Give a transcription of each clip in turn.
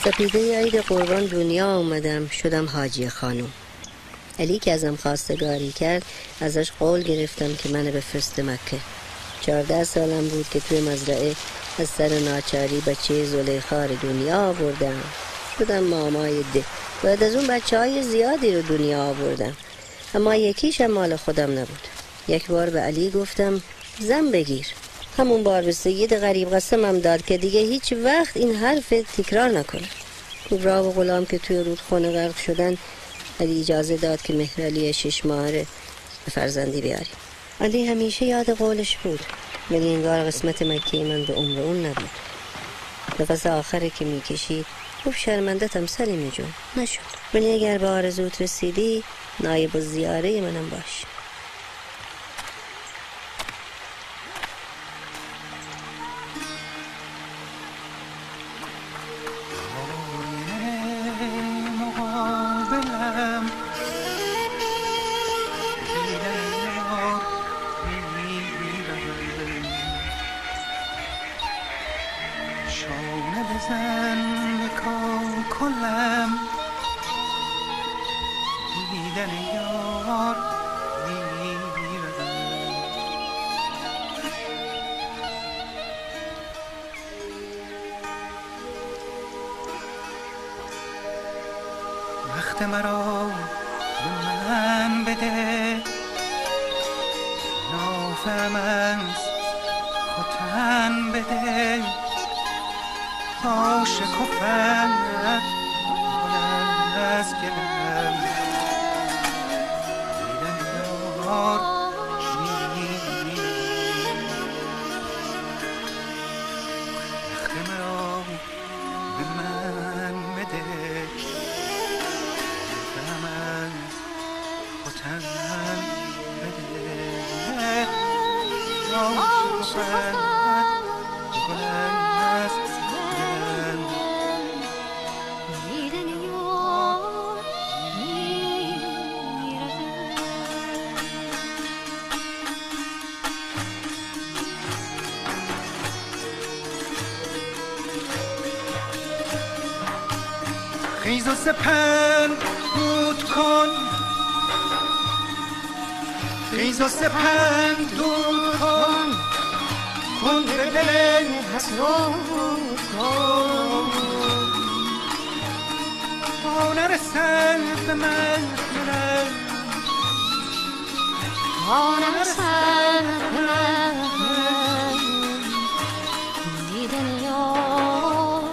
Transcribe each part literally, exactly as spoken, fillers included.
سپیده عید قربان دنیا آمدم، شدم حاجی خانوم. علی که ازم خواستگاری کرد ازش قول گرفتم که منو بفرسته مکه. چهارده سالم بود که توی مزرعه از سر ناچاری بچه زلیخا رو دنیا آوردم. شدم مامای ده. بعد از اون بچه های زیادی رو دنیا آوردم، اما یکیشم مال خودم نبود. یک بار به علی گفتم زن بگیر. همون بار به سید غریب قسمم داد که دیگه هیچ وقت این حرف تکرار نکنه. کبرا و غلام که توی رودخانه غرق شدن، علی اجازه داد که مهرعلی شش ماهه به فرزندی بیاریم. علی همیشه یاد قولش بود، ولی انگار قسمت مکی من به عمر اون نبود. نفس آخره که میکشید خوب شرمندتم سلیمی جون نشد، ولی اگر به آرزوت رسیدی نایب الزیاره منم باش. وقت مرا به من بده، نافم از خودتن بده، تا شکفت بلند از گلم دیدن یار نیست. وقت مرا به من بده، خیز و سپند دود کن، خیز و سپند دود کن، کن به دل حسود کن، تا نرسد به من من، تا نرسد به من دیدن یار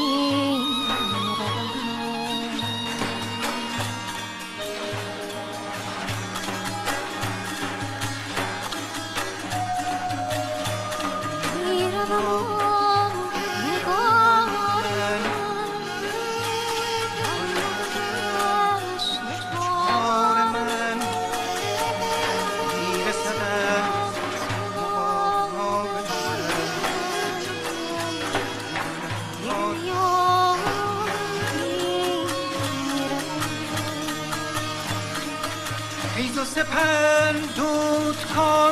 خیز و سپند دود کن،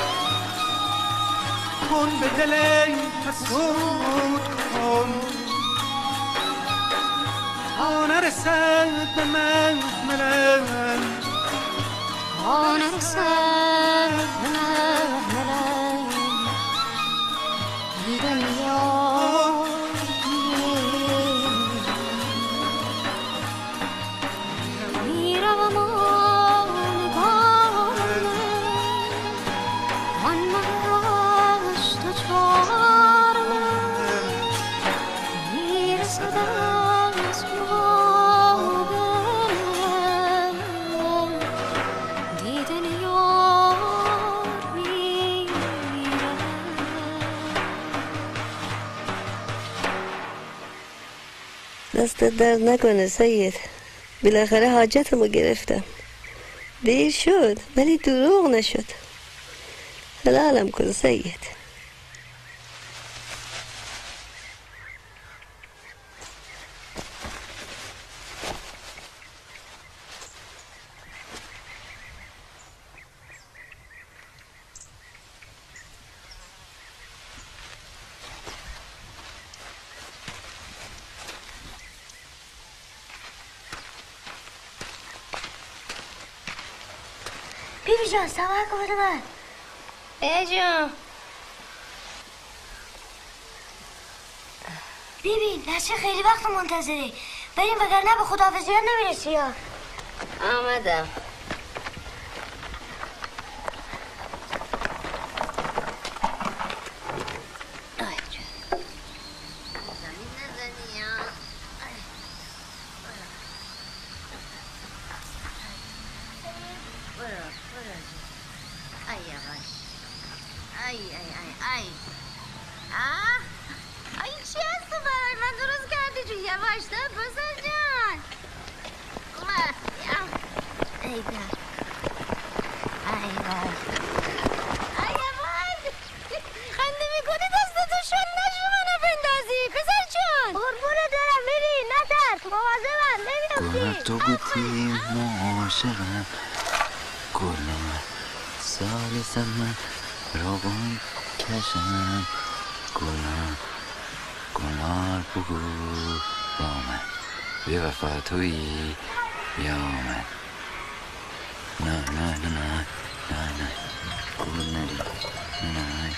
کن به دل حسود کن، تا نرسد به من من، تا نرسد به من من دیدن یار میروم و نگاه من مهراست و چار من میرسد از ما به من دیدن یار میروم. دستت درد نکنه سید، بالاخره حاجتمو گرفتم. دیر شد ولی دروغ نشد. حلالم کن سید. بیبی جان سوار کن بده من. ای جان بیبی نسیر خیلی وقت منتظره، بریم وگرنه به خداحافظیات نمیرسی. یا آمدم. تو بودی معاشقم گلم سال سمن روان کشم گلم گلار بگو با من بی وفا تویی یا من نه نه نه نه نه نه گل نری نه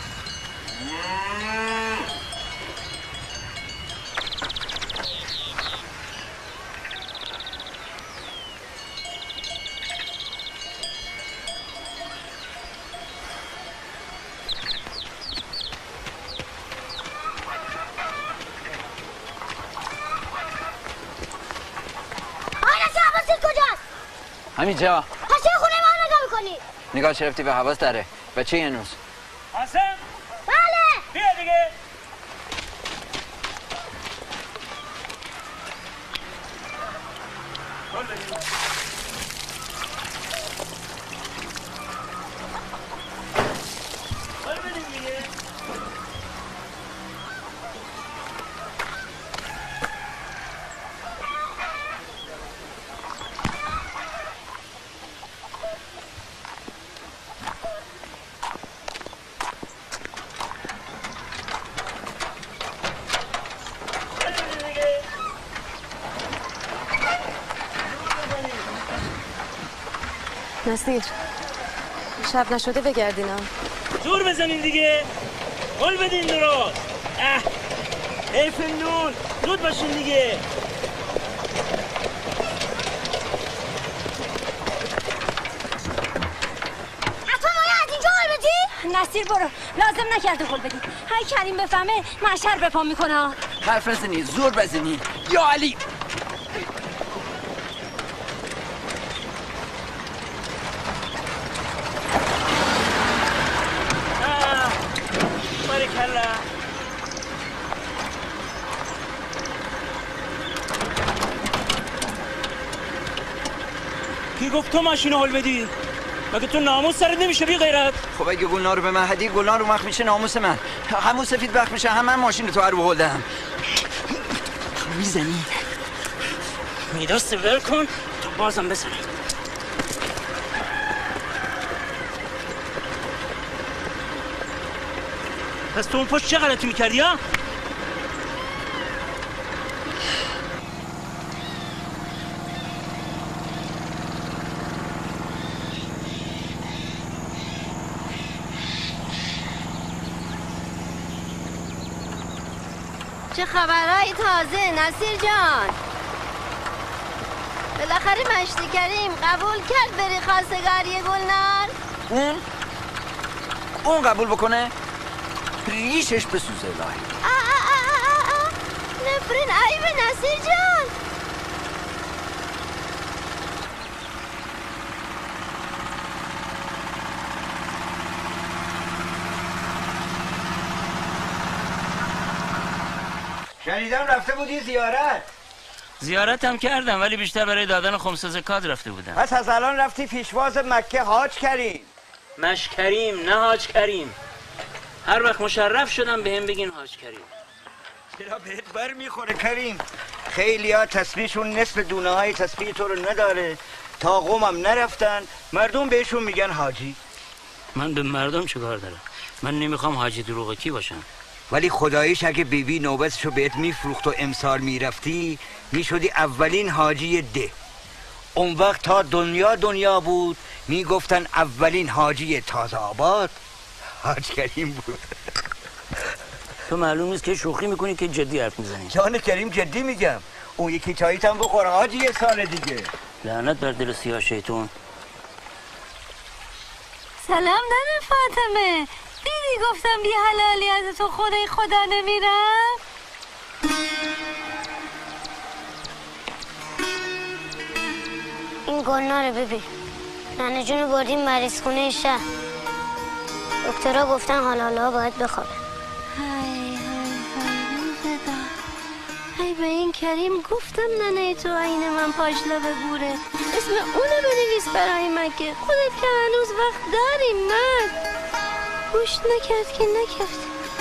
همینجا. پس خونه ما نگاه میکنی؟ نگاه شرفتی به حواس داره. بچه یه نوز حسن؟ بله بیا دیگه. نصیر شب نشده بگردین ها. زور بزنین دیگه. قول بدین درست. اه ای فندون زود باشین دیگه. اصلا مایه از اینجا قول بدی؟ نصیر برو لازم نکرده قول بدی. هی کریم بفهمه محشر بپا میکنه. حرف نزنی زور بزنی یا علی. کی گفت تو ماشینو هل بدی؟ مگه تو ناموس سرت نمیشه بی غیرت؟ خب اگه گلنار رو به من هدی گلنار رو مخ میشه ناموس من. همون سفید بخ میشه هم من ماشین تو رو بهلدم. میزنی؟ میدست ول کن تو بازم بزنی. پس تو اون پشت چه غلطی میکردی ها؟ چه خبرهای تازه نصیر جان؟ بالاخره مشتی کریم قبول کرد بری خواستگاری گلنار؟ اون؟ اون قبول بکنه؟ ریشش بسوزه الهی. نفرین عیب نصیر جان. شنیدم رفته بودی زیارت. زیارت هم کردم ولی بیشتر برای دادن خمس زکات رفته بودم. پس از الان رفتی پیشواز مکه حاج کریم. مش کریم نه حاج کریم. هر وقت مشرف شدم به هم بگین حاج کریم. چرا بهت بر میخوره کریم؟ خیلی ها تسبیحشون نصف دونه های تسبیح تو رو نداره. تا قومم نرفتن مردم بهشون میگن حاجی. من به مردم چه کار دارم؟ من نمیخوام حاجی دروغ کی باشم. ولی خداییش اگه بیبی نوبتشو بهت میفروخت و امسال میرفتی میشدی اولین حاجی ده. اون وقت تا دنیا دنیا بود میگفتن اولین حاجی تازه آباد حاج کریم بود. تو معلوم نیست که شوخی میکنی که جدی حرف میزنی. جان کریم جدی میگم. اون یکی چاییت هم بخور حاجی یه سال دیگه. لعنت بر دل سیاه شیطون. سلام ننه فاطمه، دیدی گفتم بی حلالی از تو خودی خدا نمیرم؟ این گلناره ببین. ننه جون بردیم مریض خونه شهر. دکترها گفتن حالا باید بخوابه. های های های خدا. ای به این کریم گفتم ننه تو عین من پاشلا بگوره. اسم اونو بنویس برای مکه. خودت که هنوز وقت داریم مرد. گوش نکرد که نکرد.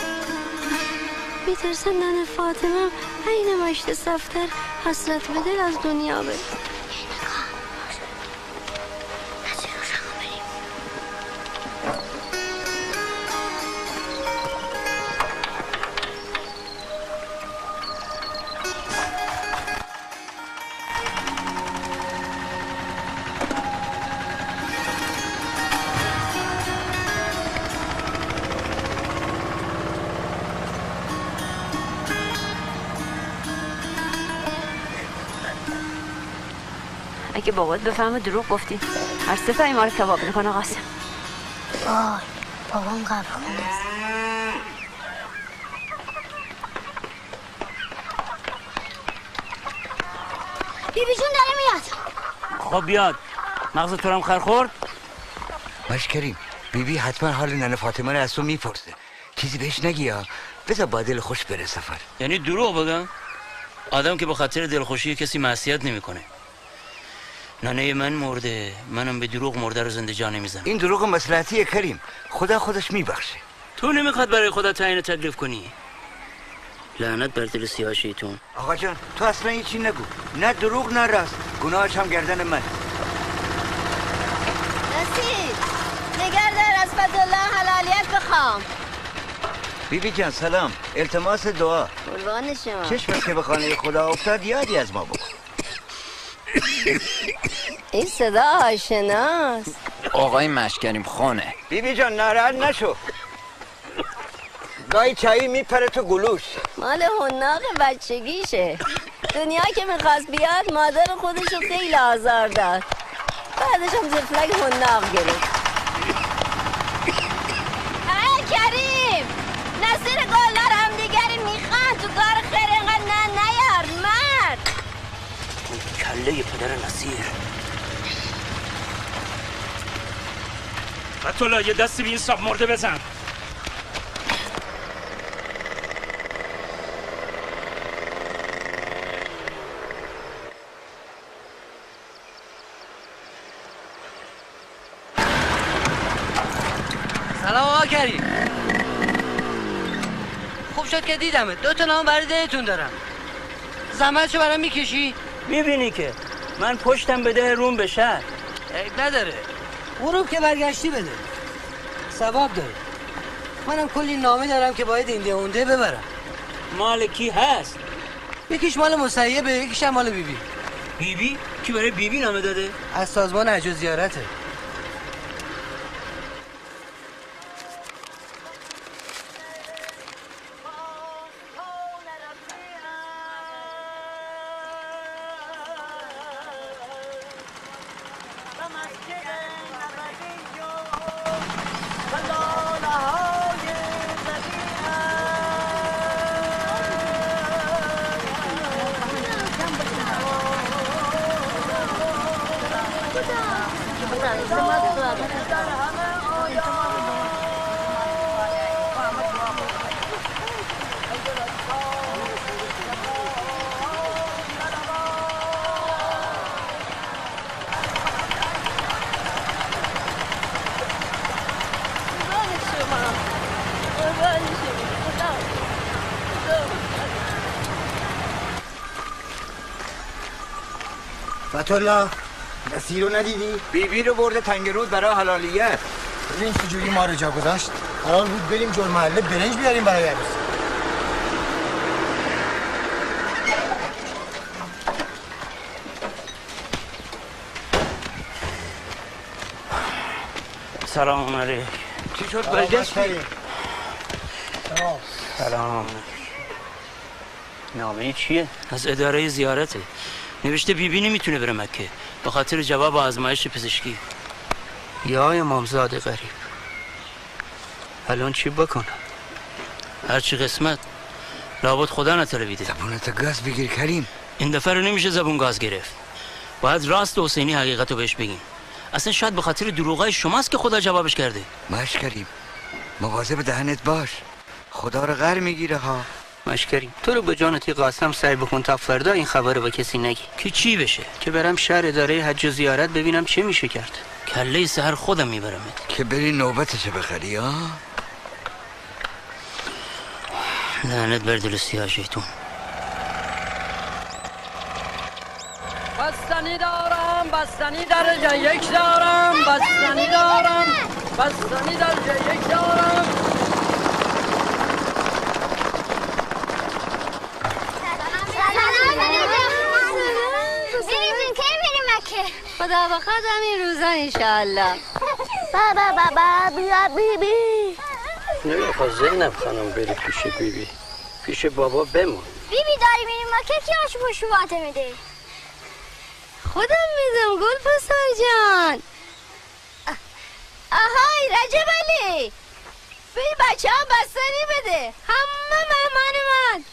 میترسم ننه فاطمه عین مشت صفتر حسرت به دل از دنیا بره. اگه بابات بفهمه دروغ گفتی هر سه تا ما رو کباب میکنه قاسم. وای بابام قبل خونه است. بیبی جون داره میاد. خب بیاد. مغز تو هم خر خورد؟ باش کریم بیبی حتما حال ننه فاطمه رو از تو میپرسه. چیزی بهش نگی ها. بذار با دل خوش بره سفر. یعنی دروغ بگم؟ آدم که به خاطر دلخوشی کسی معصیت نمیکنه. ننه من مرده، منم به دروغ مرده رو زنده جا نمیزنم. این دروغ مصلحتیه کریم. خدا خودش میبخشه. تو نمیخواد برای خدا تعیین تکلیف کنی. لعنت بر دل سیاه شیطون. آقا جان تو اصلا هیچی نگو. نه دروغ نه راست. گناهش هم گردن من. نصیر نگر در از فضل حلالیت بخوام. بیبی جان سلام. التماس دعا. قربان شما. چشمت که به خانه خدا افتاد یادی از ما بکن. این صدا آشناست. آقای مشکریم خانه. بیبی جان ناراحت نشو. گاهی چایی میپره تو گلوش. مال حناق بچگیشه. دنیا که میخواست بیاد مادر خودشو خیلی آزار داد. بعدش هم زفلک حناق گرفت. ای کریم نصیر گلنار هم دیگری میخوان تو کار خیر اینقدر نه نیار مرد. کله پدر نصیر. فتولا یه دستی به این ساب مرده بزن. سلام آقا کریم. خوب شد که دیدمت. دو تا نام برای دلتون دارم. زحمتشو برام میکشی؟ میبینی که من پشتم بده روم به شهر. عیب نداره. غروب که برگشتی بده. ثواب داره. منم کلی نامه دارم که باید این ده اونده ببرم. مال کی هست؟ یکیش مال مسیبه، یکیش هم مال بیبی. بیبی؟ کی برای بیبی نامه داده؟ از سازمان حج و زیارته. فتولا نصیر رو ندیدی؟ بیبی رو برده تنگرود برای حلالیت. ببین چجوری ما رو جا گذاشت. قرار بود بریم جور محله برنج بیاریم برای عروسی. سلام علیکم. چی شد برگشتی؟ سلام. سلام. نامه چیه؟ از اداره زیارته. نوشته بیبی نمیتونه بره مکه به خاطر جواب آزمایش پزشکی. یا امامزاده غریب. الان چی بکنم؟ هرچی قسمت. لابد خدا نتلویده. زبونت گاز بگیر کریم. این دفعه رو نمیشه زبون گاز گرفت. باید راست حسینی حقیقتو بهش بگین. اصلا شاید به خاطر دروغای شماست که خدا جوابش کرده. ماش کریم مواظب دهنت باش، خدا رو غر میگیره ها. ماش کریم تو رو به جانتی قاسم سعی بکن تا فردا این خبر رو به کسی نگی. که چی بشه؟ که برم شهر اداره حج و زیارت ببینم چه میشه کرد. کله سحر خودم میبرمت. که بری نوبتش بخری ها. لعنت بر دل سیاه شیطون. بستنی دارم بستنی درجه یک دارم بستنی دارم بستنی درجه یک دارم. بیبی کی میری مکه؟ خدا بخواد همین روزا انشالله. بابا بابا بیا بیبی. نمیخواد زینب خانم بری پیش بیبی، پیش بابا بمون. بیبی داری میری مکه کی آشو پشو باته میده؟ خودم میدم گل پسر جان. آهای رجب علی بی بچه هم بستنی بده همه مهمان من.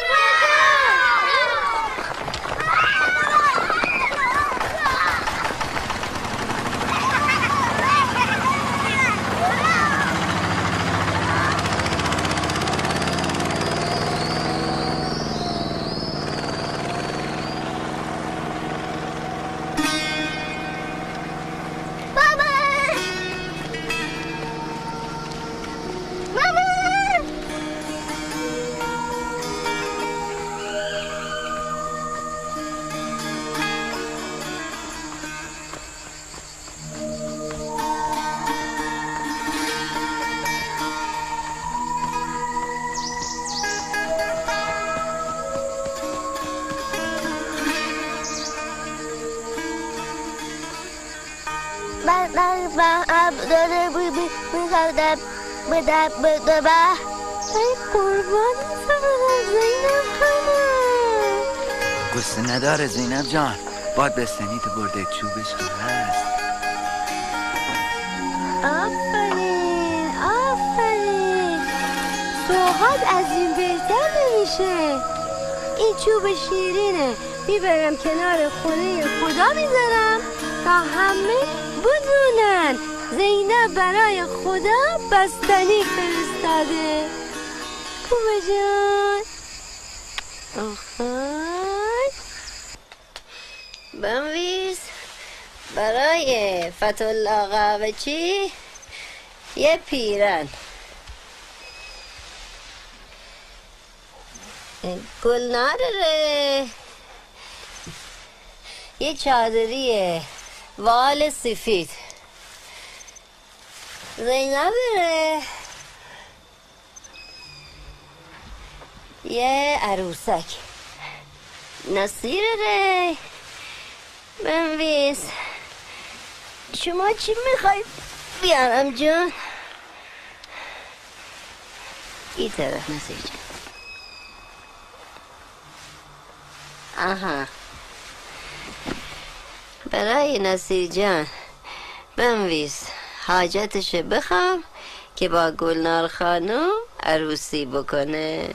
ای قربان زینب خانم. قصه نداره زینب جان، باید بستنی تو برده چوبش هست. آفرین آفرین سوغات از این بهتر نمیشه. این چوب شیرینه میبرم کنار خونه خدا میذارم تا همه بدونن زینب برای خدا بستنی فرستاده. خوبه جان. آخای بنویس برای فتحالله قهوه‌چی یه پیرن گلنار ره یه چادریه وال سفید زینب ره یه عروسک نصیر ره بنویس شما چی میخوای بیارم جان؟ این طرف نصیر جان. آها برای نصیر جان بنویس حاجتش بخوام که با گلنار خانم عروسی بکنه.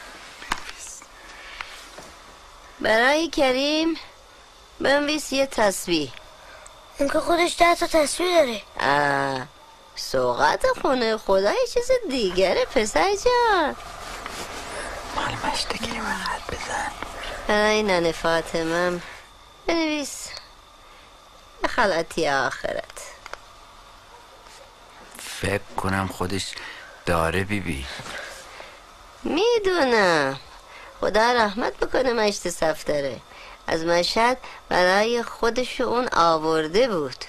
برای کریم بنویس یه تسبیح. این که خودش ده تا تسبیح داره. آه سوغات خونه خدا یه چیز دیگره پسر جان. مال مشتگی محل بزن. برای ننه فاطمم بنویس یه خلعتی آخرت. فکر کنم خودش داره بیبی. میدونم خدا رحمت بکنه مشت صفدره از مشهد برای خودش اون آورده بود.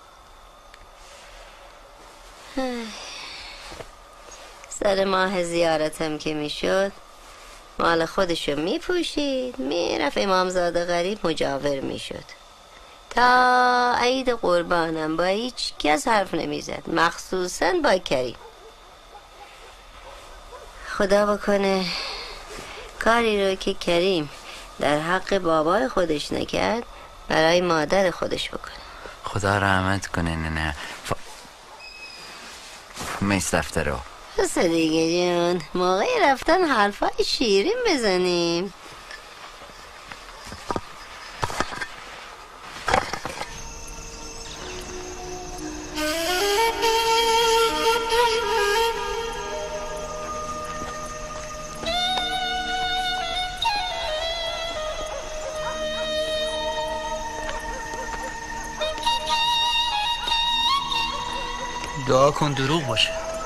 سر ماه زیارتم که میشد مال خودشو میپوشید میرفت امامزاده غریب مجاور میشد. تا عید قربانم با هیچ کس حرف نمیزد، مخصوصا با کریم. خدا بکنه کاری رو که کریم در حق بابای خودش نکرد برای مادر خودش بکنه. خدا رحمت کنه. نه نه ف... میست دفتر رو بس دیگه جون، موقع رفتن حرفای شیرین بزنیم. دعا کن دروغ باشه.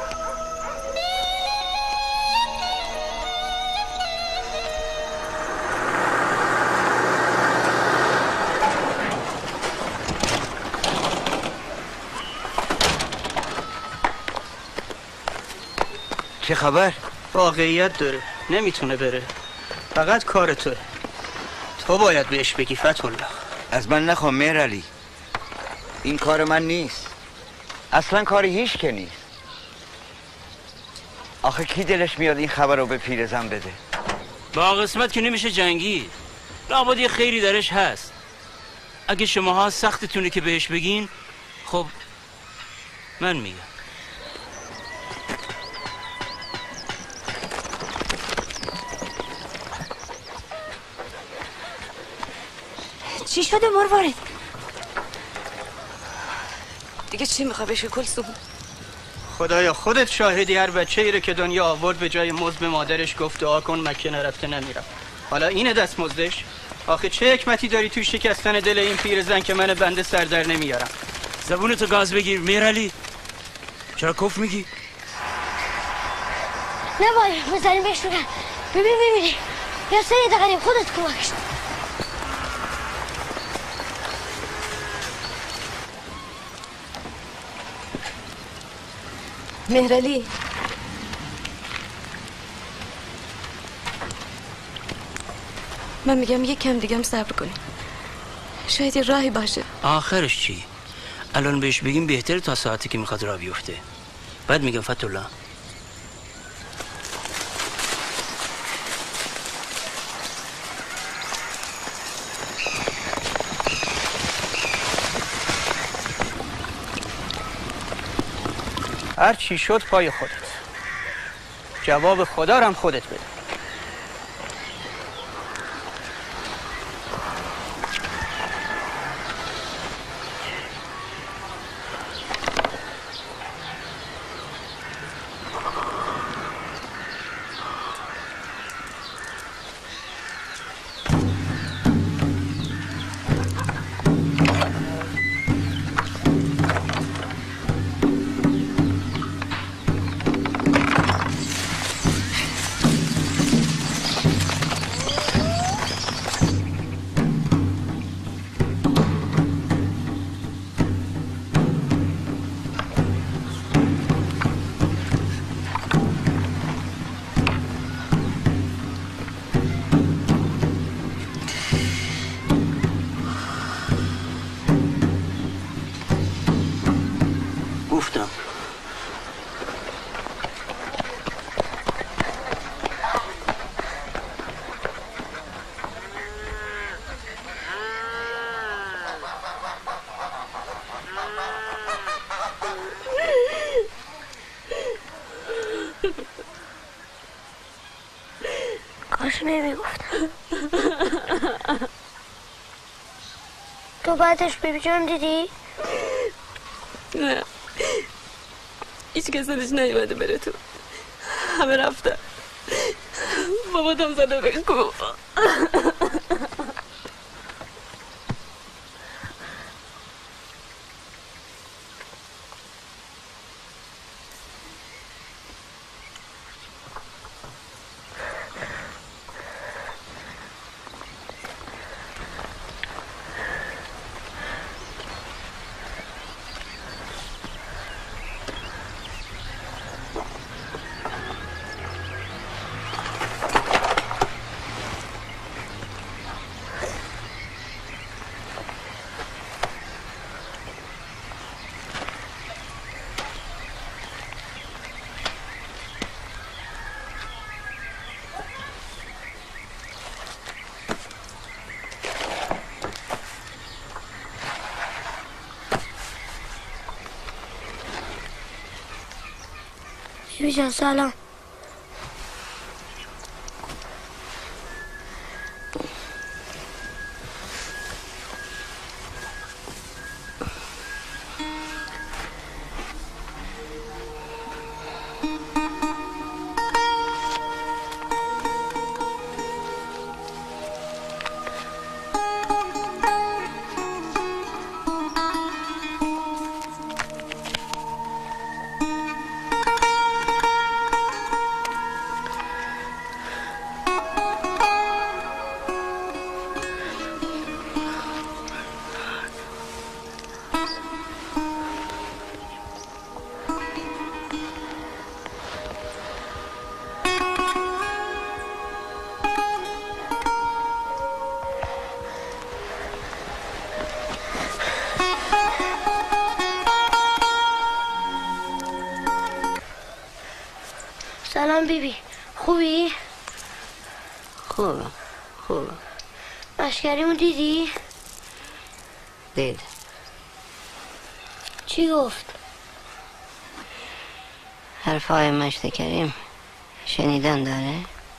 چه خبر؟ واقعیت داره، نمیتونه بره، فقط کار توه. تو باید بهش بگی فتح‌الله. از من نخواه میرعلی، این کار من نیست، اصلا کاری هیچ که نیست. آخه کی دلش میاد این خبر رو به پیرزن بده؟ با قسمت که نمیشه جنگی، لابد یه خیری درش هست. اگه شماها سختتونه که بهش بگین، خب من میگم. چی شده مروارید؟ دیگه چی میخواه بشه کلثوم؟ خدایا خودت شاهدی، هر بچه ای رو که دنیا آورد به جای مزد به مادرش گفت دعا کن مکه نرفته نمیرم. حالا اینه دست مزدش؟ آخه چه حکمتی داری توی شکستن دل این پیرزن که من بنده سر در نمیارم؟ زبونتو گاز بگیر میرعلی. چرا کف میگی؟ نباید بزنیم بهش بگن ببین ببینی یا سید غریب خودت کمکش. مهرعلی، من میگم یک کم دیگه هم صبر کنیم، شاید یه راهی باشه. آخرش چی؟ الان بهش بگیم بهتره تا ساعتی که میخواد راه بیفته. بعد میگم فتح‌الله هر چی شد پای خودت، جواب خدا رو هم خودت بده. کاش نمیگفتم. تو بعدش بیبی جان دیدی؟ نه، هیچ کس ازش نیومده بره تو، همه رفتن. بابا دم زده به کو. بیبی جان سلام. سلام بیبی، خوبی؟ خوبم خوبم. مشکریمو دیدی؟ دید. چی گفت؟ حرفای مشت کریم شنیدن داره؟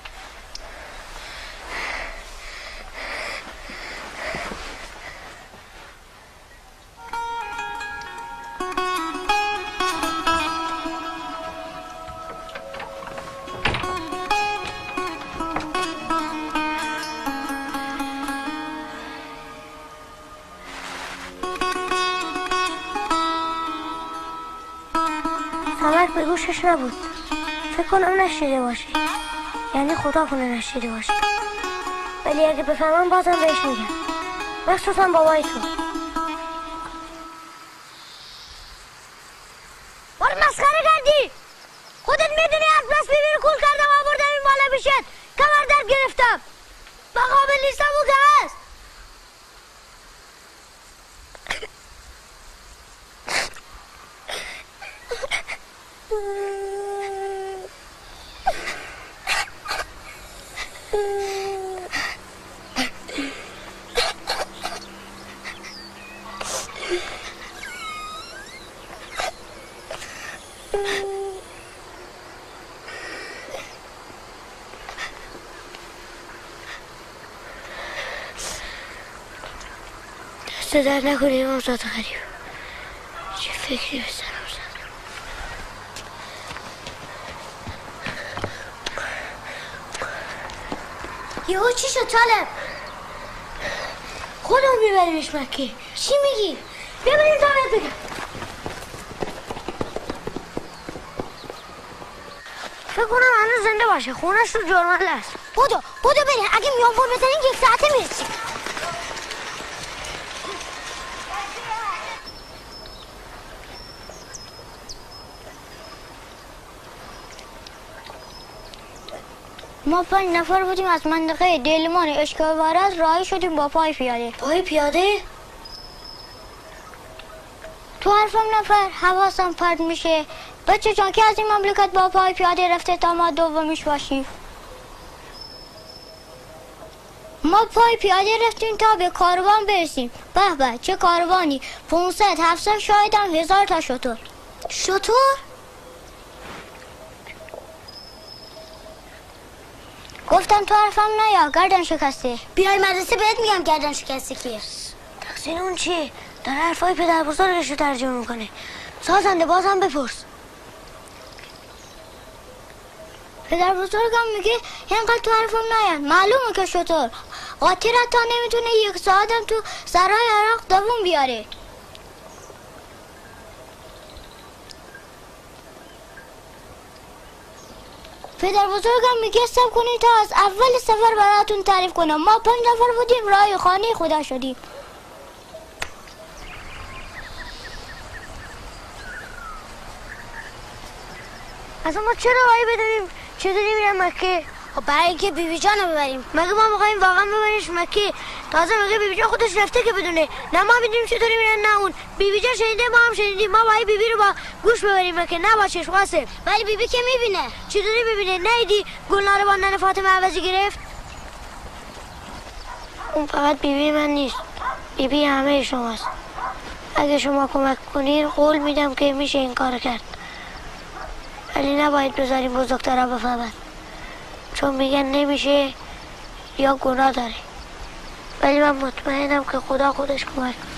سمک به گوشش نبود. فکر کنم نشیده باشی، یعنی خدا کنه نشیده باشی، ولی اگه بفهمم بازم بهش میگم، مخصوصا بابای تو. بار مسخره کردی. خودت میدونی از بس بیبی رو کول کردم آوردم این بالا پیشت، کمر درد گرفتم، مقابل نیستم او که هست. دست در نکنی امام زاده غریب، چه فکری به سرم زد. یهو چی شد طالب؟ خودم میبریمش مکه. چی میگی؟ بیا بریم تا بهت بگم. فکر کنم هنوز زنده باشه، خونش رو جرمال است. بودو بودو بریم، اگه میام بول بزنیم یک ساعته میرسیم. ما پنج نفر بودیم از منطقه دیلمان اشکال وارد راهی شدیم با پای پیاده. پای پیاده؟ تو حرفم نفر حواسم پرد میشه. بچه جان که از این مملکت با پای پیاده رفته تا ما دومیش باشیم. ما پای پیاده رفتیم تا به کاروان برسیم. به به چه کاروانی، پانصد هفتصد شاید هم هزار تا شتر. شتر؟ گفتم تو حرفم نیا، گردن شکسته. بیای مدرسه بهت میگم گردن شکسته کیه. تقصیر اون چیه؟ داره حرفای پدر بزرگش رو ترجمه میکنه. سازنده بازم بپرس. پدر بزرگم میگه اینقدر تو حرفم نیاد. معلومه که شطور قاطی را تا نمیتونه یک ساعتم تو سرای عراق دوون بیاره. پدر بزرگم میگه سب کنید تا از اول سفر براتون تعریف کنم. ما پنج نفر بودیم راه خانه خدا شدیم. اصلا ما چرا راهی بدونیم چطوری میرم مکه؟ خب برای اینکه بیبی جان رو ببریم. مگه ما میخوایم واقعا ببریمش مکه؟ تازه مگه بیبی جان خودش رفته که بدونه؟ نه ما میدونیم چطوری میرن نه اون. بیبی جان شنیده، ما هم شنیدیم. ما باید بیبی رو با گوش ببریم مکه، نه با چشم قاسم. ولی بیبی که میبینه. چطوری میبینه؟ نیدی گلنار با نن فاطمه عوضی گرفت؟ اون فقط بیبی من نیست، بیبی همه شماست. اگه شما کمک کنین قول میدم که میشه این کار کرد. ولی نباید بذاریم بزرگترها بفهمن، چون میگن نمیشه یا گناه داره. ولی من مطمئنم که خدا خودش کمک کنه.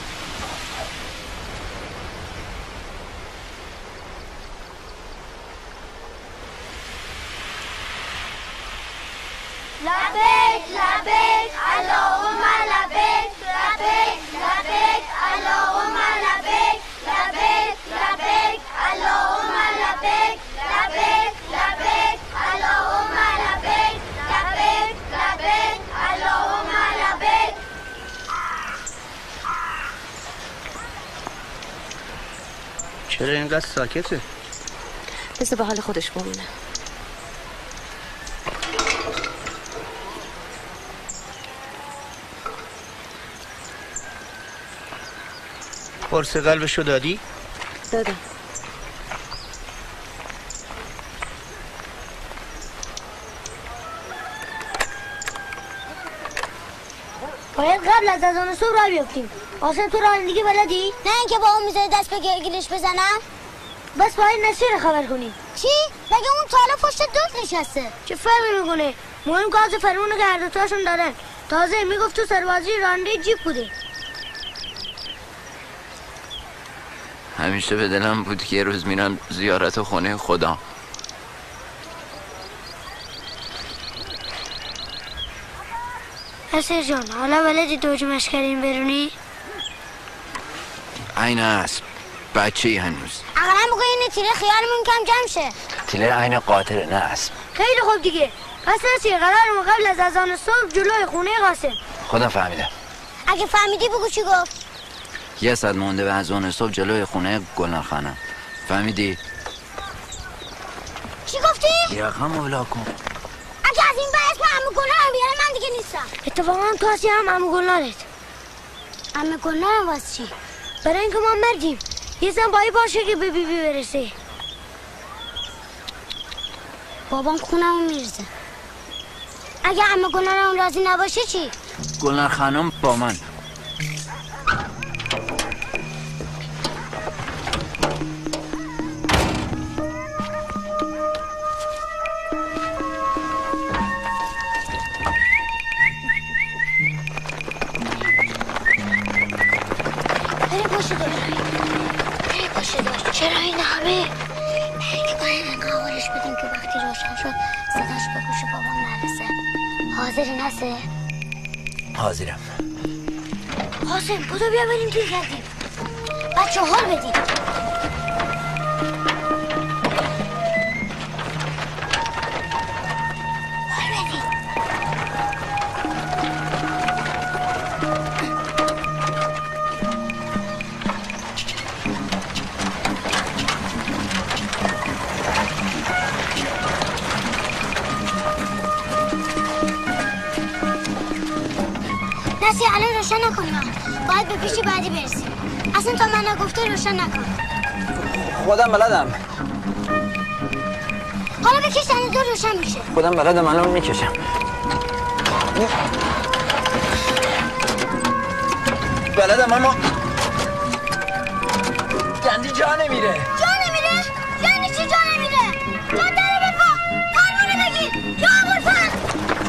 لبیک لبیک اللهم لبیک لبیک لبیک اللهم لبیک لبیک لبیک اللهم لبیک لبیک لبیک اللهم لبیک لبیک لبیک اللهم لبیک. چرا اینقدر ساکته؟ بذار به حال خودش بمونه. قرص قلبشو دادی؟ دادم. باید قبل از اذان صبح راه بیفتیم. آسان تو رانندگی بلدی؟ نه اینکه با اون میذاره دست به گلگلش بزنم. بس باید نصیر خبر کنیم. چی؟ مگه اون تالا پشت دوت نشسته؟ چه فرقی میکنه؟ مهم گاز فرمونه که هر دوتاشون دارن. تازه میگفت تو سربازی راننده جیپ بوده. همیشه به دلم بود که یه روز میرم زیارت خونه خدا. نصیر جان حالا بلدی دوج مشکرین برونی؟ عین اسب بچه‌ای هنوز. اقلا بگو این تیره خیالمون کم جمع شه. تیره عین قاطر نه اسب. خیلی خوب دیگه. پس نصیر قرارمون قبل از اذان صبح جلوی خونه قاسم. خودم فهمیدم. اگه فهمیدی بگو چی گفت. یه ساعت مونده به اذان صبح جلوی خونه گلنار خانم. فهمیدی؟ چی گفتی؟ یقم اولا کن. اگه از این به اسم عمو گلنار بیاره من دیگه نیستم. اتفاقا تو هستی هم عمو گلنارت. عمو گلنار واسه چی؟ برای اینکه ما مردیم یه زن بایی باشه که به بی بی برسه. بابام خونمون میرزه. اگه عمو گلنار اون راضی نباشه چی؟ گلنار خانم با من. چرا این همه؟ که باید انقدر حالش بدیم که وقتی روشن شد صداش به گوش بابام نرسه. حاضری نسه؟ حاضرم. قاسم بودو بیا بریم تیر کردیم. بچه حال بدیم. نسی الان روشن نکنیم. باید به پیش بعدی برسیم. اصلا تا من نگفته روشن نکن. خودم بلدم. حالا بکش دنده دور روشن میشه. خودم بلدم الان میکشم. بلدم اما گندی جا نمیره. جا نمیره؟ یعنی چی جا نمیره؟ جا داره بپا. پروانه بگیر. یا ابوالفضل.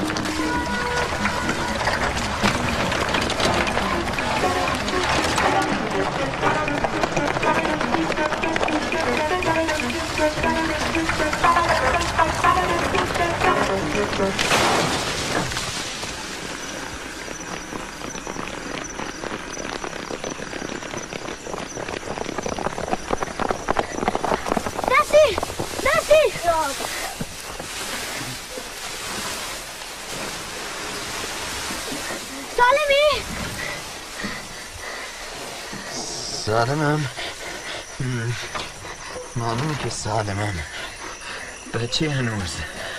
نصیر نصیر سالمی سالمم. معلومه که سالمم. بچه هنوز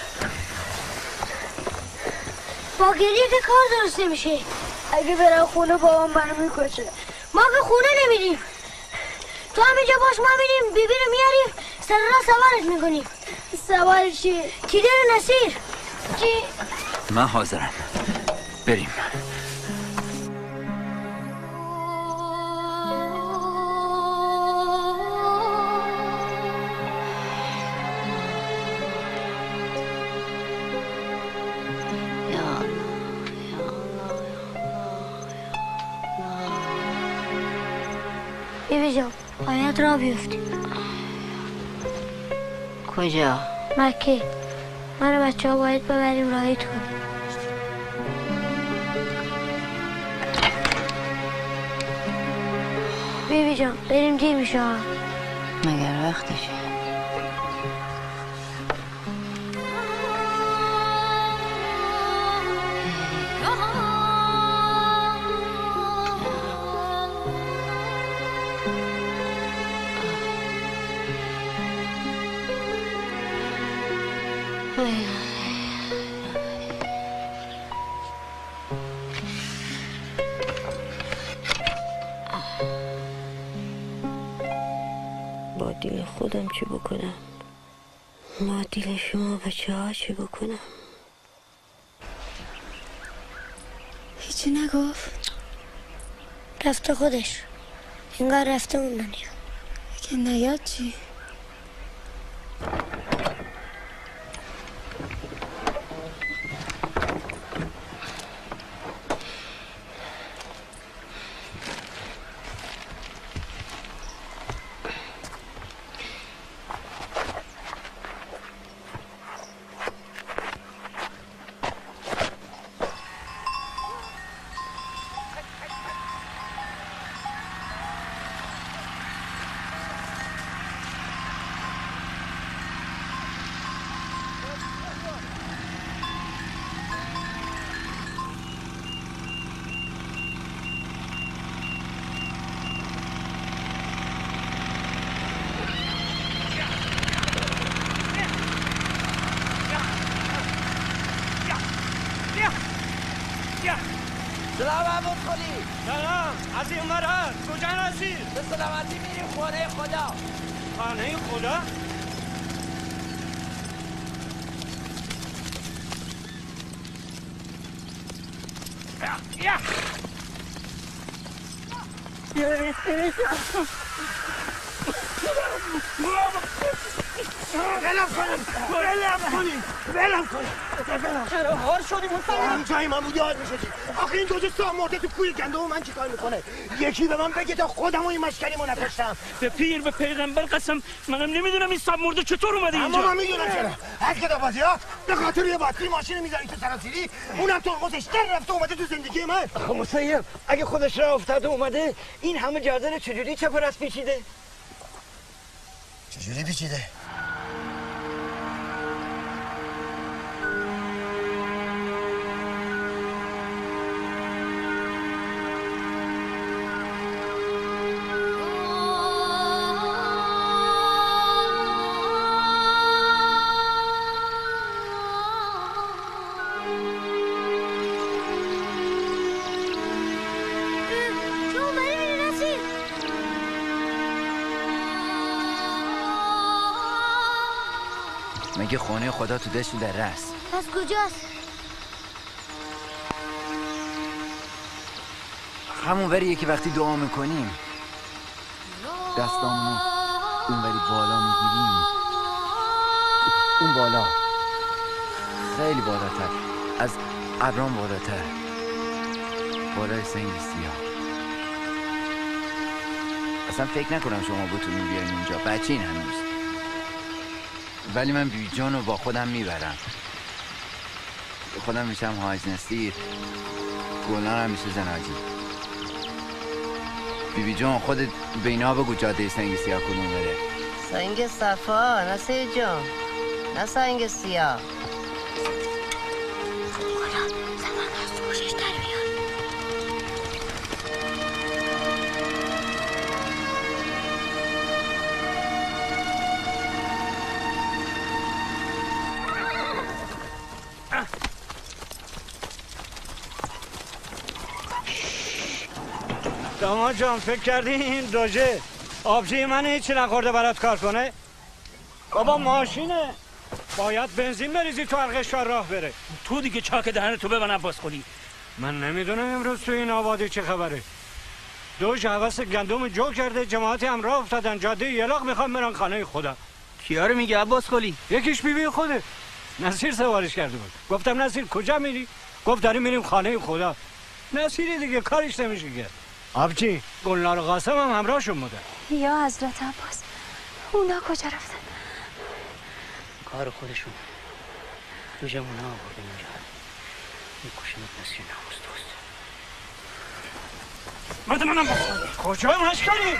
با گریه که کار درست نمیشه. اگه برم خونه بابام منو میکشه. ما به خونه نمیریم. تو همینجا باش، ما میریم بیبی رو میاریم سر را سوارش میکنیم. سوار چی؟ کی داره نصیر؟ کی؟ من حاضرم. بریم. بیبی جان باید را بیفتیم. کجا؟ مکه. من و بچه ها باید ببریم راهی تو. بیبی جان بریم دیر میشه. مگر وقتشه؟ با دیل خودم چی بکنم؟ با دیل شما بچه ها چی بکنم؟ هیچی نگفت؟ رفته خودش. انگار رفته اون دنیا. که نیاد چی؟ سلام عمود خالی. سلام از این مرحل کجا رسید؟ به سلامتی میریم خانه خدا. خانه خدا؟ یا بلم کنیم بلم کنیم بلم کنیم چرا هار شدیم اون جایی من بود یاد میشه چی آخه این دوجه ساه مرده تو کوی گنده و من چی کار میکنه یکی به من بگه تا خودم و این مشکریمو نکشتم به پیر به پیغمبر قسم منم نمیدونم این ساب مرده چطور اومده اینجا. اما من میدونم چرا از کتابازی ها به خاطر یه باتری ماشین میذاری تو سراسیری اونم ترمزش در رفته اومده تو زندگی من. آخه مسیب اگه خودش را افتاده اومده این همه جادر چجوری چپ و راست پیچیده؟ چجوری پیچیده؟ مگه خونه خدا تو دشت در رس؟ پس کجاست؟ همون وریه که وقتی دعا میکنیم دستامونو اون وری بالا میگیریم. اون بالا خیلی بالاتر از ابرام بالاتر، بالای سنگ سیاه. اصلا فکر نکنم شما بتونین بیاین اونجا، بچه این هنوز، ولی من بیبی جانو با خودم میبرم. خودم میشم حاج نصیر، گلان هم میشه زناجی. بیبی جان خودت به اینا بگو جاده سنگ سیاه کدوم بره. سنگ صفا نصیر جان، نه سنگ سیاه. داماد جان فکر کردی این دوژه آبجی من هیچی نخورده برات کار کنه؟ بابا ماشینه، باید بنزین بریزی تو ارغشار راه بره. تو دیگه چاک دهن تو ببن عباس خلی. من نمیدونم امروز تو این آبادی چه خبره. دوژ حوث گندم جو کرده، جماعتی هم راه افتادن جاده یلاق میخوام برن خانه خدا. کیا رو میگه عباس خلی؟ یکیش بیبی خوده، نصیر سوارش کرده بود. گفتم نصیر کجا میری؟ گفت داریم میریم خانه خدا. نصیری دیگه کارش نمیشه کرد. آبجی گلنار قاسم هم همراهشون بوده. یا حضرت عباس اونا کجا رفتن؟ کار خودشون دوجمون ها آورده اینجا میکشنت نسیه ناموز دوست. مرد منم بخواه کجا مشکلی؟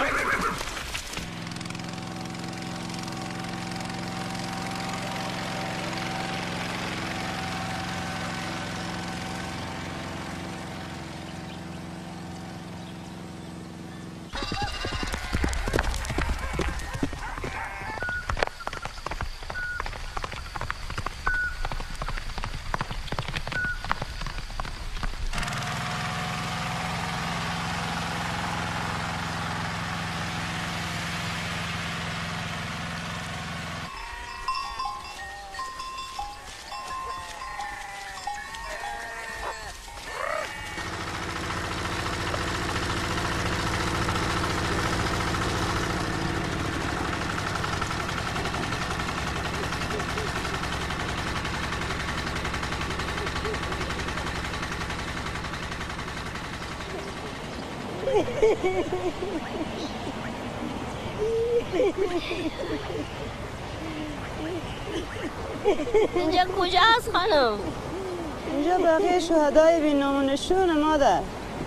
اینجا کجاست خانم؟ اینجا بقیه شهدای بی نام و نشون مادر.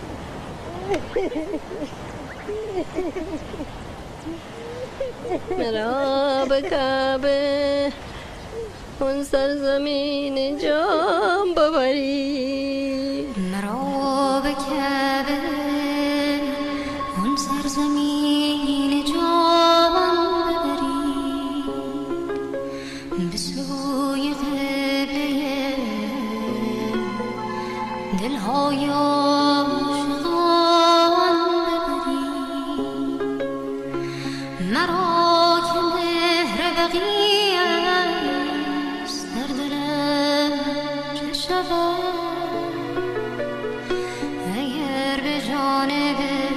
مرا به کعبه اون سرزمین جام ببری، مرا به کعبه اون سرزمین جام ببری، به سوی قبله دلهای عاشقان ببری، مرا که مهر بقیه است در دلم چه شود، اگر به جانب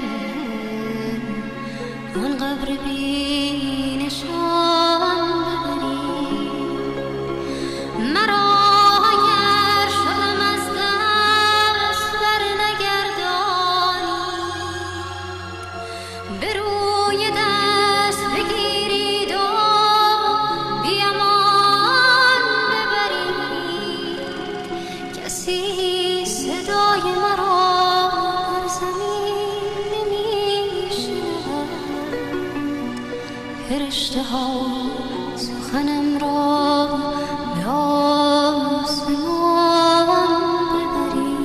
آن قبر بی نشان ببری، مرا اگر شدم از دست بر نگردانی، به روی دست بگیرید و بی امان ببری، کسی صدای مرا بر زمین نمیشنود، فرشته ها سخنم را به آسمان ببری.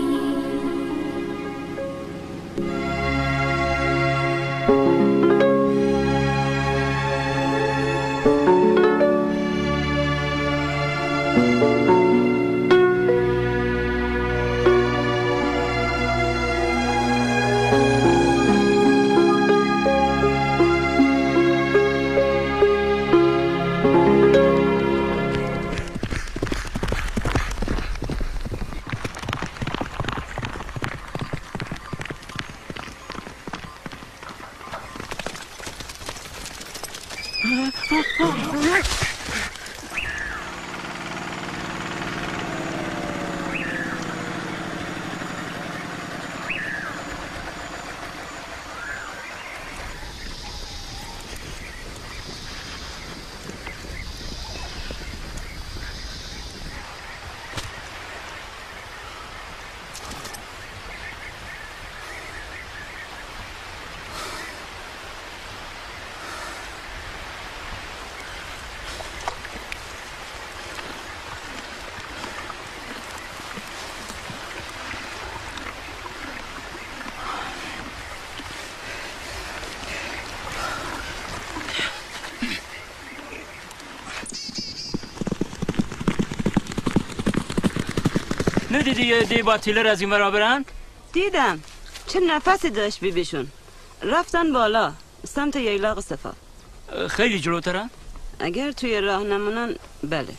ندیدی یه دی با تیلر از این ورا برن؟ دیدم. چه نفسی داشت بیبیشون. رفتن بالا سمت ییلاق صفا. خیلی جلوترن؟ اگر توی راه نمونن بله.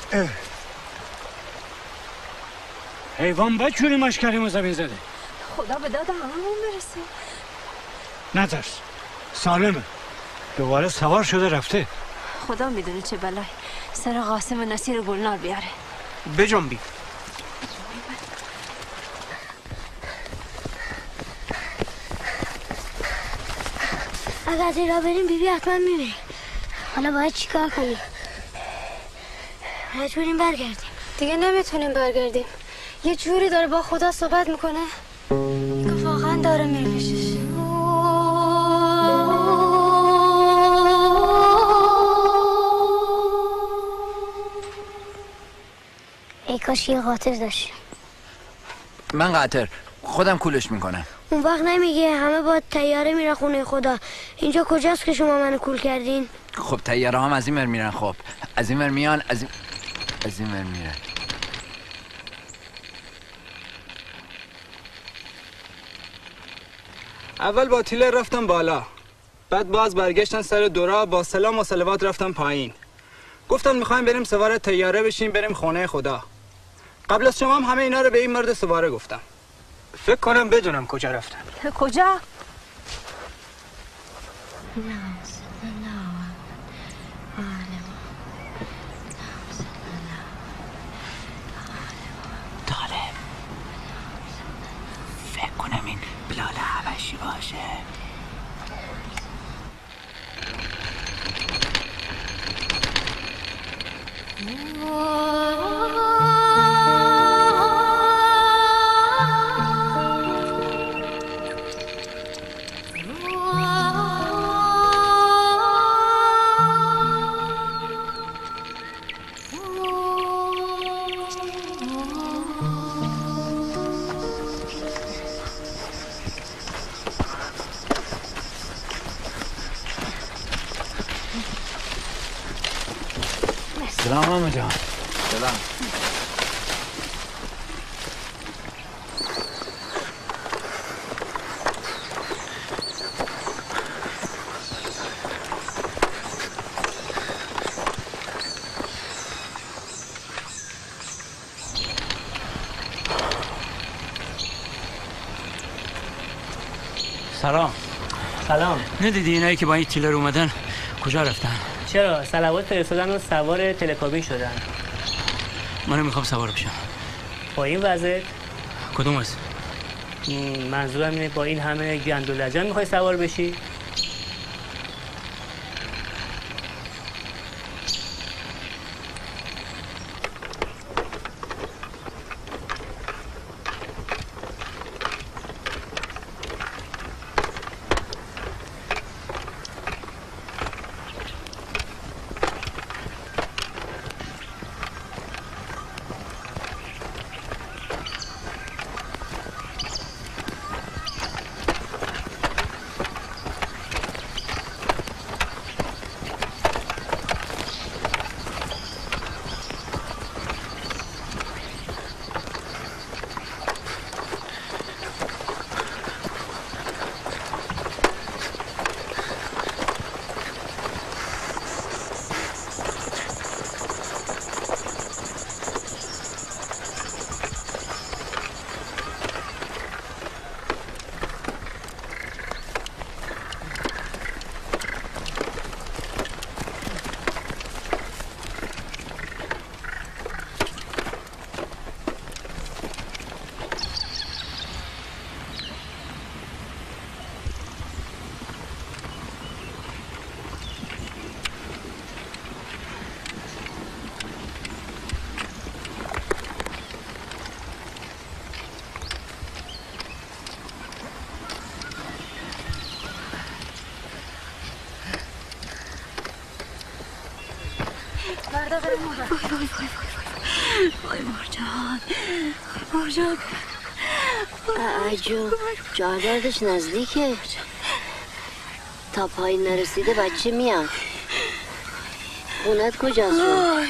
حیوان باید چوری مشکلی زمین زده. خدا به داد هممون برسه. نترس، سالمه. دوباره سوار شده رفته. خدا میدونه چه بلایی سر قاسم و نصیر گلنار بیاره. بجنبی. اگر از این را بریم بیبی حتما میبینیم. حالا باید چیکار کنیم؟ مجبوریم برگردیم. دیگه نمیتونیم برگردیم. یه جوری داره با خدا صحبت میکنه. میگه واقعا داره میره پیشش. ای کاش یه قاطر داشتیم. من قطر خودم کولش میکنم. اون وقت نمیگه همه با تیاره میرن خونه خدا. اینجا کجاست که شما منو کول کردین؟ خب تیاره هم از این ور میرن. خب از این ور میان، از این از این ور میرن. اول با تیلر رفتم بالا، بعد باز برگشتن سر دورا، با سلام و صلوات رفتم پایین. گفتن میخوایم بریم سوار تیاره بشیم بریم خونه خدا. قبل از شما هم همه اینا رو به این مرد سواره گفتم. فکر کنم بدونم کجا رفتن. کجا؟ طالب فکر کنم این بلال حبشی باشه. سلام ماما جان. سلام. سلام. سلام. ندیدی اینایی که با این تیلر اومدن کجا رفتن؟ چرا؟ صلوات فرستادن و سوار تلکابین شدن. من میخوام سوار بشم. با این وضعیت؟ کدوم است؟ منظورم اینه با این همه گند و لجن میخوای سوار بشی؟ بردا بریم مادر. وای وای وای وای وای مرجان مرجان عجب جا دردش نزدیکه. تا پایین نرسیده بچه میاد. خونت کجاست شد؟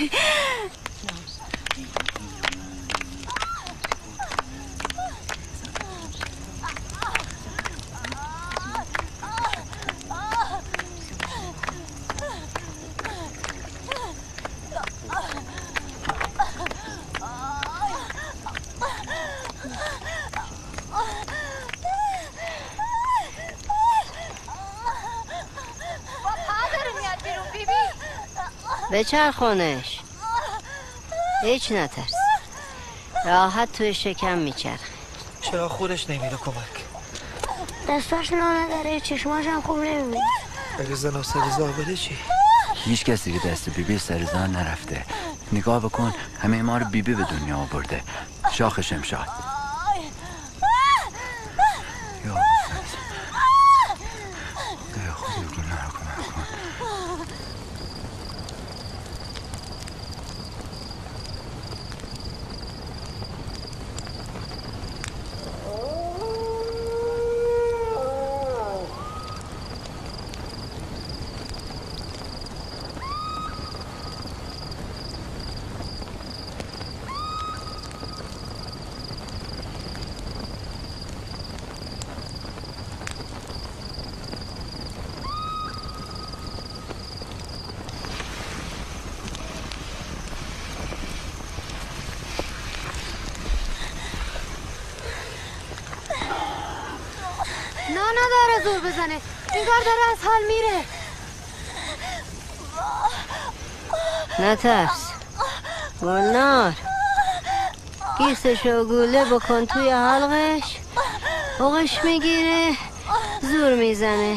بچرخونش، هیچ نترس، راحت توی شکم میچرخه. چرا خودش نمیره کمک؟ دستاش لا نداره، چشماش هم خوب نمیبینه. اگه زن و سریزا بده چی؟ هیچ کسی که دست بیبی سرزا نرفته. نگاه بکن، همه ما رو بیبی به دنیا آورده. شاخ شمشاد. یا یا خودی رو نرو کمک کن. زور بزنه، انگار داره از حال میره. نترس گلنار، گیسشو گوله بکن توی حلقش، بغش میگیره زور میزنه.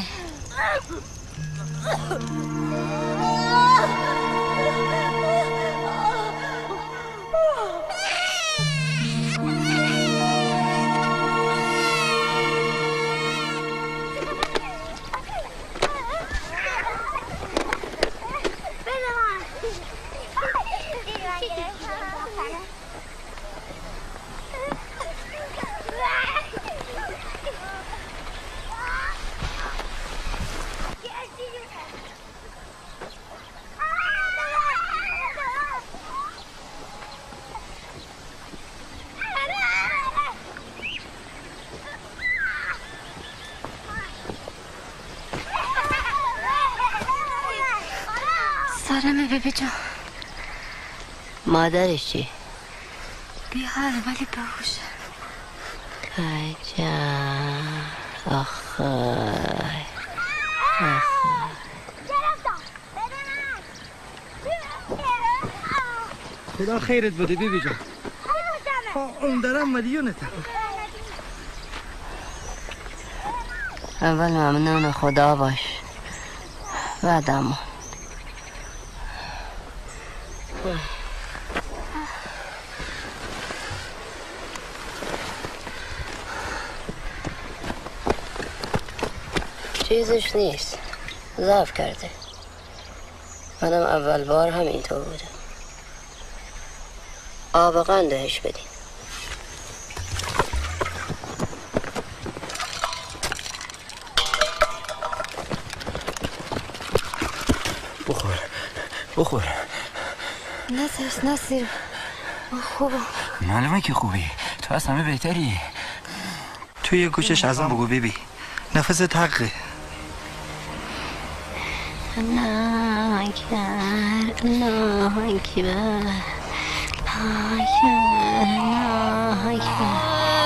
سرمه بیبی جان. مادرش چی؟ بیحال ولی باهوشه. عجب آخای آخای. خدا خیرت بده بیبی جان. اون درم مدیونته. اول ممنون خدا باش، بعدم چیزش نیست، ضعف کرده. منم اول بار همینطور بودم. آب قندهش بدین. بخور بخور. نترس نصیر، خوبه. معلومه که خوبی، تو از همه بهتری. توی یه گوشش ازم بگو بیبی، نفست حقه. الله اکبر الله اکبر الله اکبر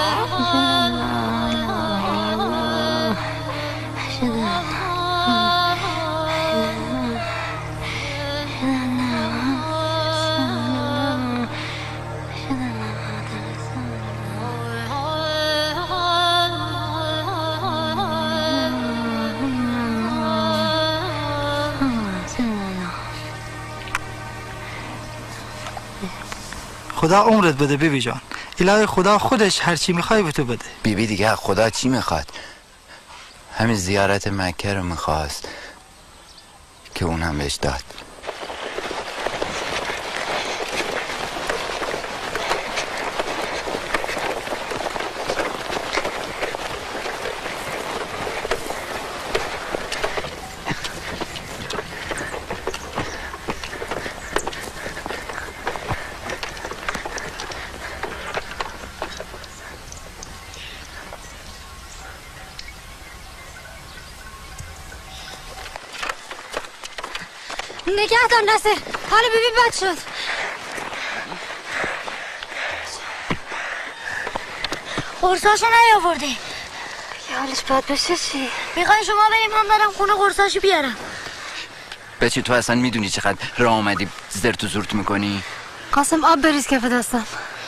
خدا عمرت بده بیبی جان. الهی خدا خودش هر چی میخوای به تو بده. بیبی دیگه خدا چی میخواد؟ همین زیارت مکه رو میخواست که اون هم بهش داد. نگه دار نصیر، حال بیبی بد شد. قرصاشو نیاوردی. یه حالش بد بشه چی؟ میخوای شما بریم من برم خونه قرصاشو بیارم. بچه تو اصلا میدونی چقدر راه آمدی زرت و زورت میکنی؟ قاسم آب بریز کف دستم.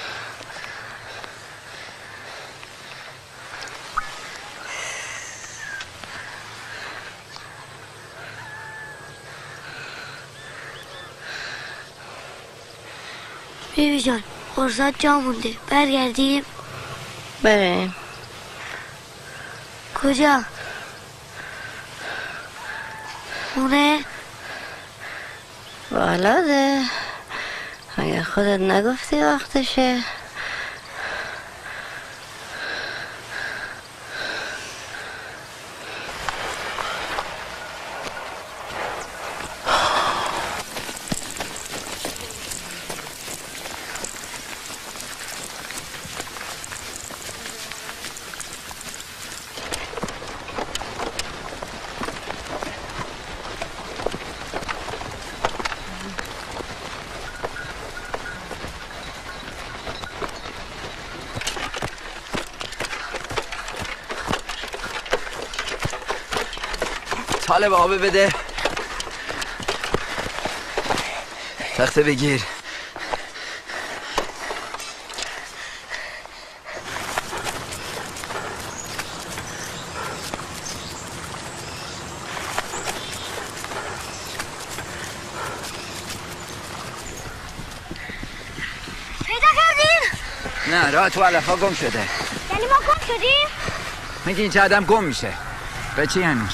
بیبی جان فرصت جا مونده برگردیم. بریم. کجا؟ خونه؟ والاده اگه خودت نگفتی وقتشه. طالب آب بده. تخته بگیر. پیدا کردیم؟ نه راه تو علفا گم شده. یعنی ما گم شدیم؟ میگی اینجا آدم گم میشه. به چی هنوز؟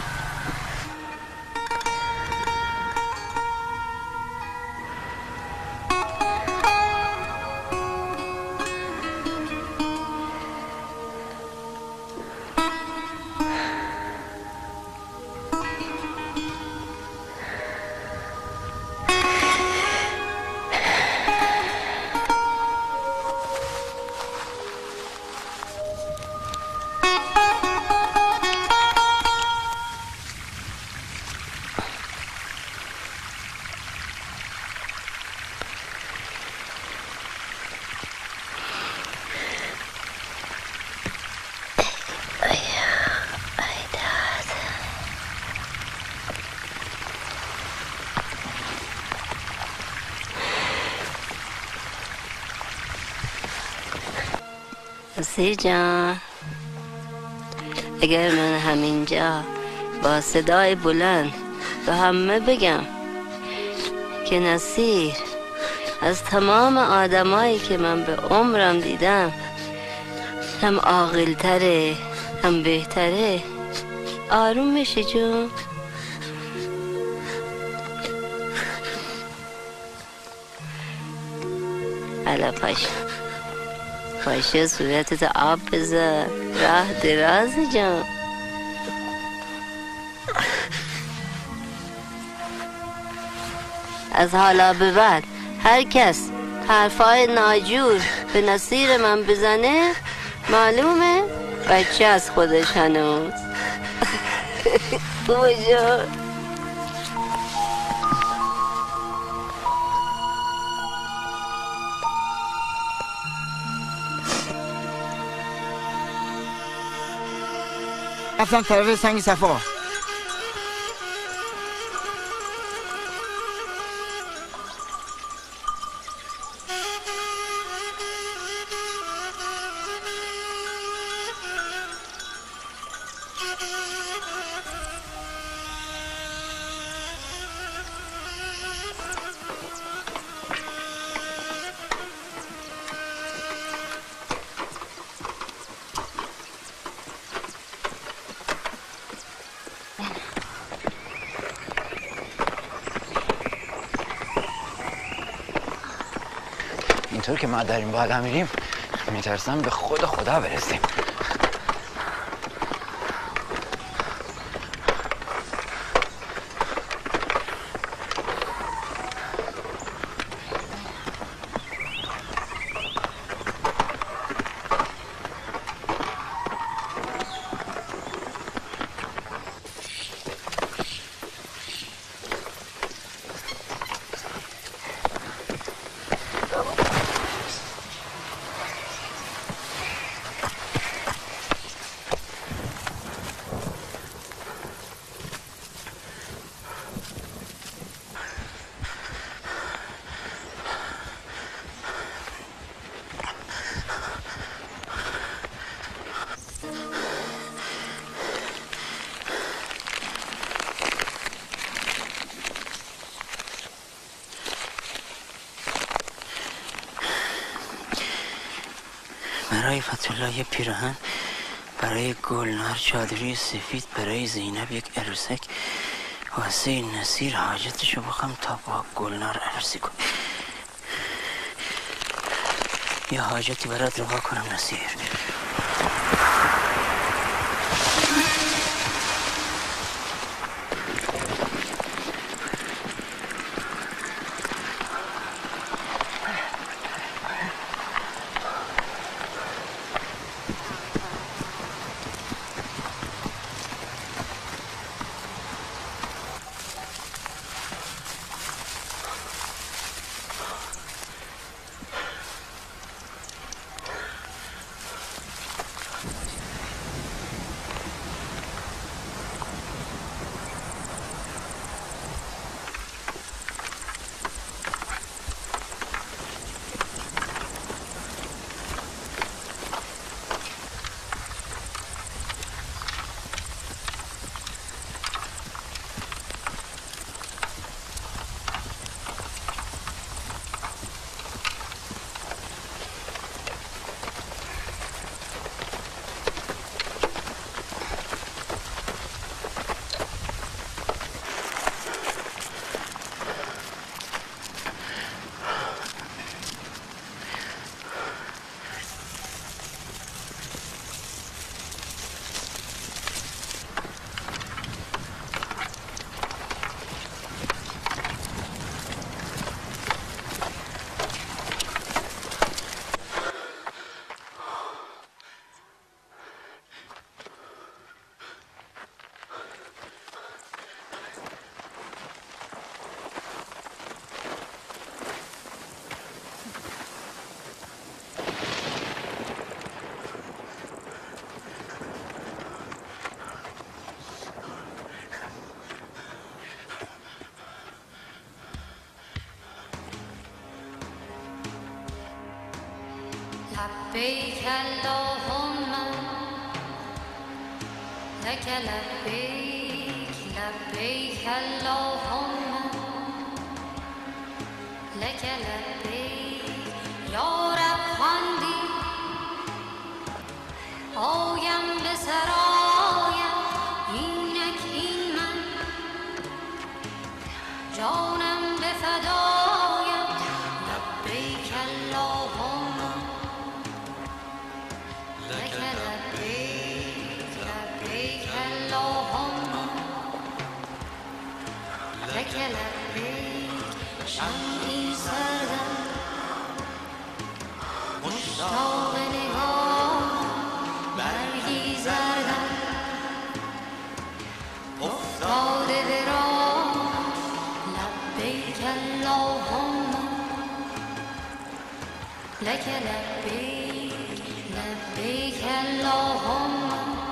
نصیر جان اگر من همینجا با صدای بلند به همه بگم که نصیر از تمام آدمایی که من به عمرم دیدم هم عاقل‌تره هم بهتره، آروم میشه جون؟ حالا پاشو پاشو صورتت آب بذار، راه درازی جان. از حالا به بعد هر کس حرفای ناجور به نصیر من بزنه معلومه بچه از خودش هنوز. بابا جان رفتم طرف سنگ صفا. اینطور که ما داریم بالا میریم میترسم به خود خدا برسیم. برای فتحالله یه پیراهن، برای گلنار چادری سفید، برای زینب یک عروسک، واسه نصیر حاجتشو بخوام تا با گلنار عروسی کن. یه حاجتی برات روا کنم نصیر. لبيك اللهم لك لبيك لبيك اللهم لك لبيك یا رب خواندی آیم به سرایم اینک این من جانم به فدایم لبیک اللهم لك لبيك لبيك اللهم لك لبيك شمعی سردم مشتاق نگاه برگی زردم افتاده به راه لبیک اللهم لك لبيك لبيك اللهم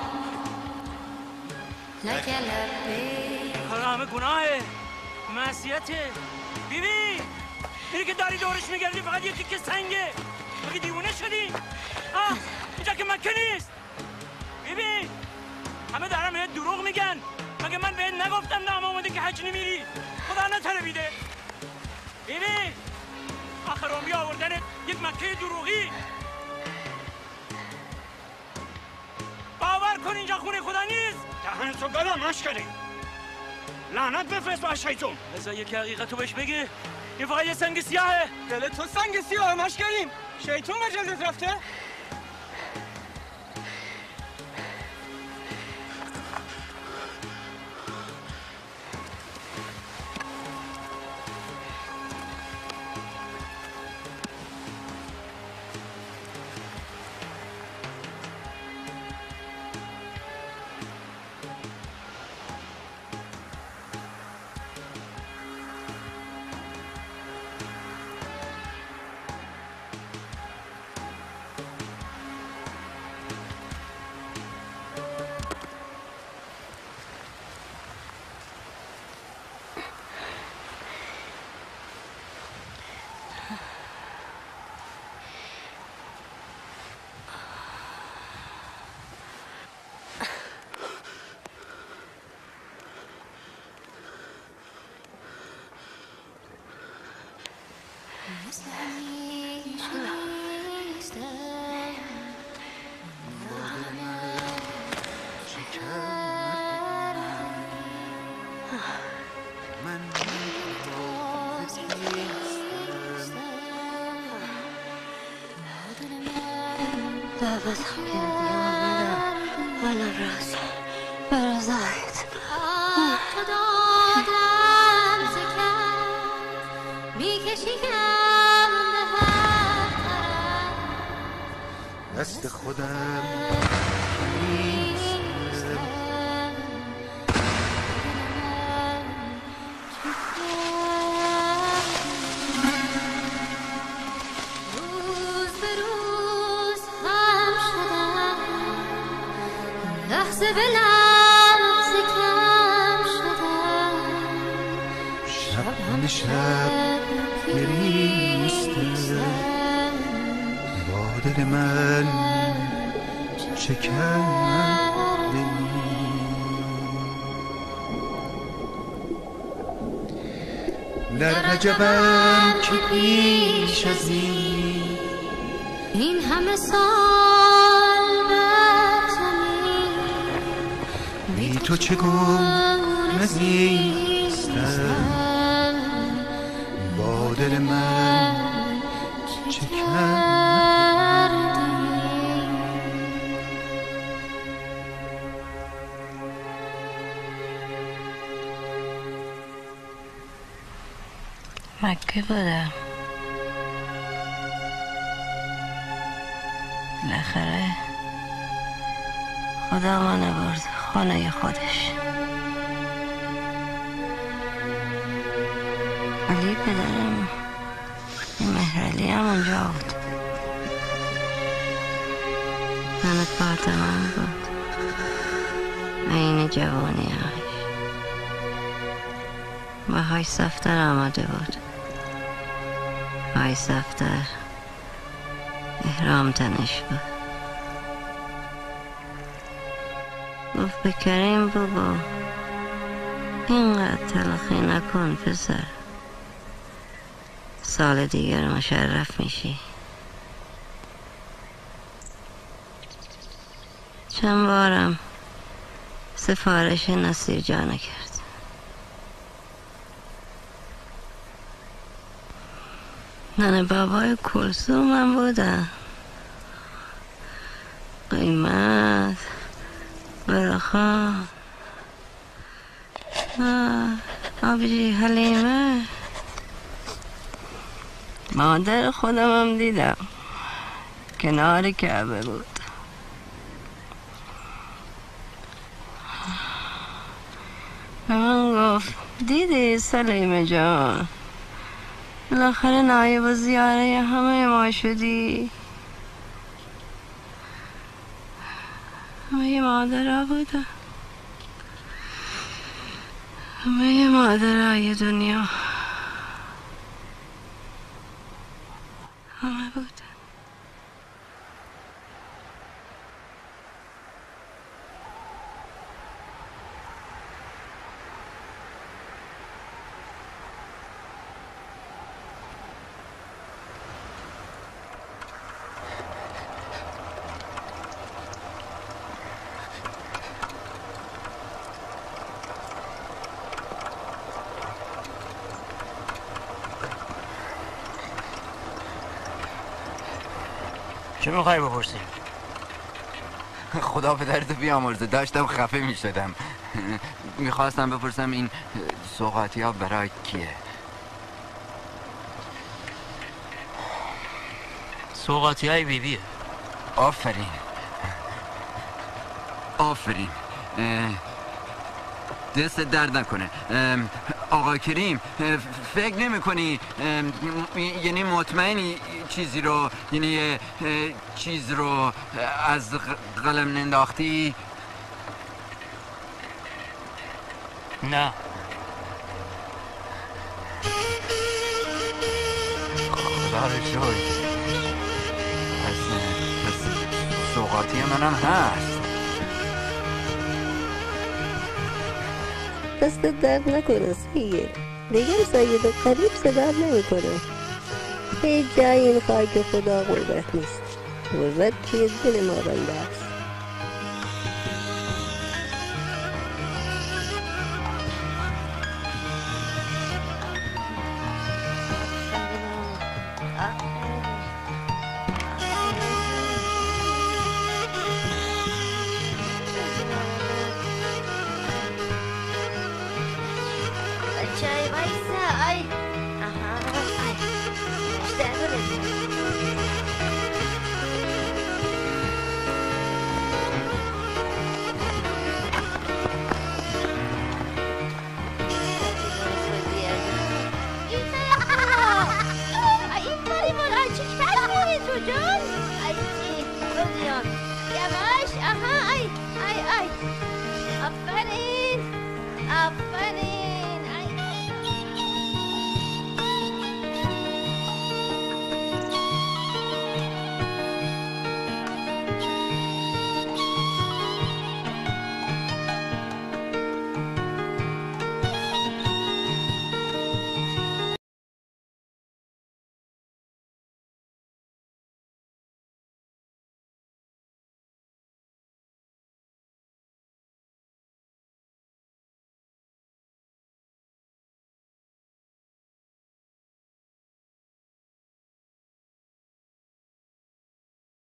لك لبيك کار همه گناهه، معصیته. بیبی اینی که داری دورش میگردی فقط یکی که سنگه. مگه دیوونه شدی؟ آه اینجا که مکه نیست. بیبی همه دارم بهت دروغ میگن. مگه من بهت نگفتم نام آمده که حج نمیری؟ خدا نتربیده. بیبی آخر عمری آوردنت یک مکه دروغی. باور کن اینجا خونه خدا نیست. دهنتو بلا مشکلی. لعنت بفرست با شیطون. بذار یکی حقیقتو بهش بگی. این فقط یه سنگ سیاهه. دل تو سنگ سیاهه مشکلیم. شیطون به جلدت رفته؟ دعوتم کردی آمدم والا راست برازایت تو دادم زکر میکشیم به هر طرف دست خودم نیستم روز به روز هم شدم لحظه به لحظه کم شدم شب همه شب گریستم با دل من چه کردی در عجبم که پیش از این این همه سال بر زمین بی تو چگونه زیستم با دل من چه کردی مکه بودم بالاخره خدا منو برد خانه خودش. علی پدرم مهرعلی هم اونجا بود. من فاطمه بود عین جوانی هاش و های صفتر آمده بود. های صفتر احرام تنش بود. گفت به کریم بابا اینقدر تلخی نکن پسر، سال دیگر مشرف میشی. چند بارم سفارش نصیر جانه کرد. ننه بابای کلثوم هم بودن. قیمت براخان آبجی حلیمه. مادر خودم هم دیدم کنار کعبه بود. به من گفت دیدی سلیمه جان بالاخره نایب و زیاره همه ما شدی. همه مادرها بودن، همه مادرهای دنیا همه بودن. چه میخوای بپرسی؟ خدا پدرتو بیامرزه، داشتم خفه میشدم. میخواستم بپرسم این سوغاتی ها برای کیه؟ سوغاتی های بیبیه. آفرین آفرین دست درد نکنه. آقا کریم فکر نمی کنی یعنی مطمئنی چیزی رو یعنی چیز رو از قلم ننداختی؟ نه خدا رو شکر. پس پس سوغاتی منم هست. دست درد نکنه سید. دیگر سید و قریب صدر نمی کنه. هیچ جای این خاک خدا غربت نیست. غربت توی دل ما بنده است. چای وایسا ای آها ای بیشتر برو این کاری مال چی کردی تو جان ای چی بودیان یواش آها ای ای ای آفرین آفرین